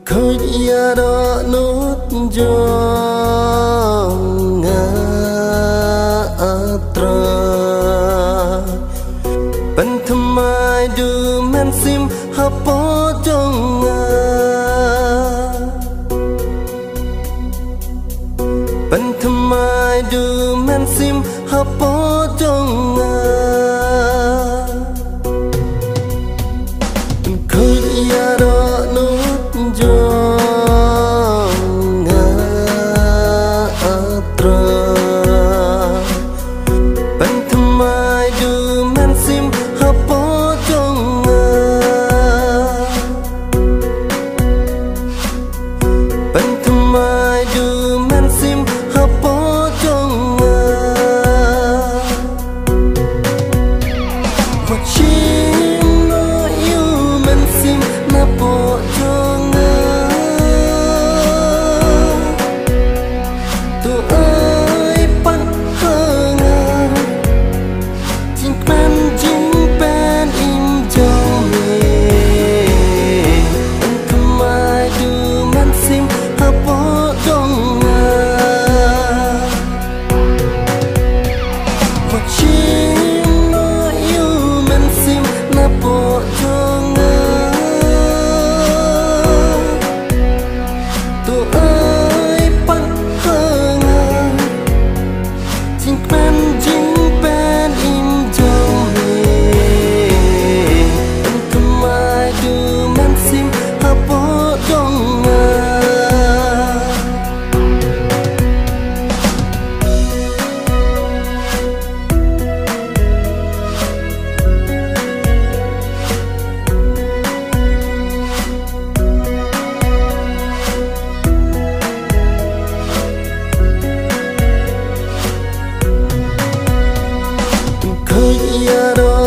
khơi ya đó nốt gió ngã tra bên thầm mai đưa men sim hấp bó trong ngã bên thầm mai đưa men sim hấp bó trong ngã khơi ya đó nốt gió ngã tra bên thầm mai đưa men sim hấp bó trong ngã bên thầm mai đưa men sim hấp bó trong ngã và chim nó yêu men sim na bó cho ngã tụi ơi bắt hơ ngã chính bên im trong mình thầm ai đưa men sim hấp bó trong ngã và chim nó yêu men sim na bó cho ngã tụi ơi bắt hơ ngã chính bên im trong mình thầm ai đưa men sim hấp bó trong ngã khơi ya đó